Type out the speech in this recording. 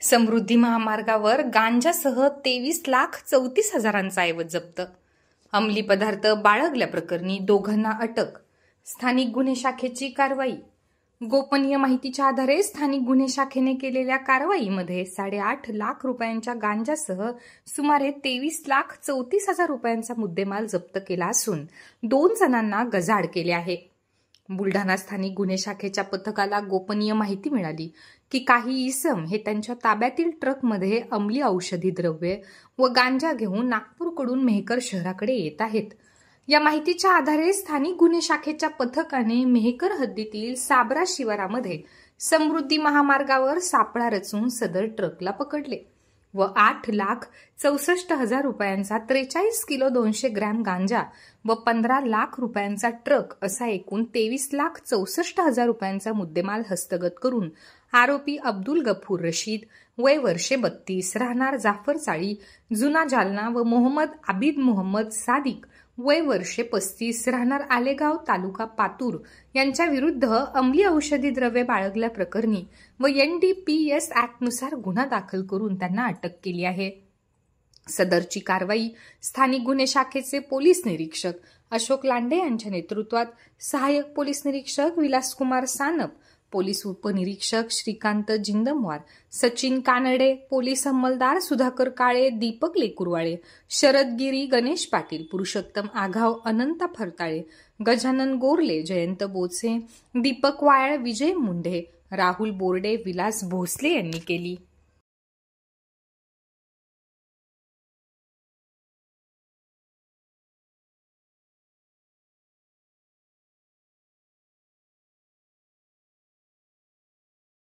समृद्धी महामार्गावर गांजासह 23,34,000चा ऐवज जप्त. अंमली पदार्थ बाळगल्याप्रकरणी दोघांना अटक. स्थानिक गुन्हे शाखेची कारवाई. गोपनीय माहितीच्या आधारे स्थानिक गुन्हे शाखेने केलेल्या कारवाईमध्ये 8.5 लाख रुपयांच्या गांजासह सुमारे 23,34,000 रुपयांचा मुद्देमाल जप्त केला असून 2 जणांना गजाआड केले आहे. बुलढाणा स्थानिक गुन्हे शाखेच्या पथकाला गोपनीय माहिती मिळाली की काही इसम हे त्यांच्या ताब्यातील ट्रकमध्ये अंमली औषधी द्रव्ये व गांजा घेऊन नागपूरकडून मेहकर शहराकडे येत आहेत. या माहितीच्या आधारे स्थानिक गुन्हे शाखेच्या पथकाने मेहकर हद्दीतील साबरा शिवारामध्ये समृद्धी महामार्गावर सापळा रचून सदर ट्रकला पकडले व 8,64,000 रुपयांचा 43 किलो 200 ग्रॅम गांजा व 15 लाख रुपयांचा ट्रक असा एकूण 23,64,000 रुपयांचा मुद्देमाल हस्तगत करून आरोपी अब्दुल गफूर रशीद वय वर्षे 32 राहणार जाफर चाळी जुना जालना व मोहम्मद आबिद मोहम्मद सादिक वय वर्षे 35 राहणार आलेगाव तालुका पातूर यांच्या विरुद्ध अंमली औषधी द्रव्ये बाळगल्याप्रकरणी व NDPS ॲक्टनुसार गुन्हा दाखल करून त्यांना अटक केली आहे. सदरची कारवाई स्थानिक गुन्हे शाखेचे पोलीस निरीक्षक अशोक लांडे यांच्या नेतृत्वात सहाय्यक पोलीस निरीक्षक विलासकुमार सानप, पोलीस उपनिरीक्षक श्रीकांत जिंदमवार, सचिन कानडे, पोलीस अंमलदार सुधाकर काळे, दीपक लेकुरवाळे, शरद गिरी, गणेश पाटील, पुरुषोत्तम आघाव, अनंता फरताळे, गजानन गोरले, जयंत बोचे, दीपक वायाळ, विजय मुंढे, राहुल बोर्डे, विलास भोसले यांनी केली.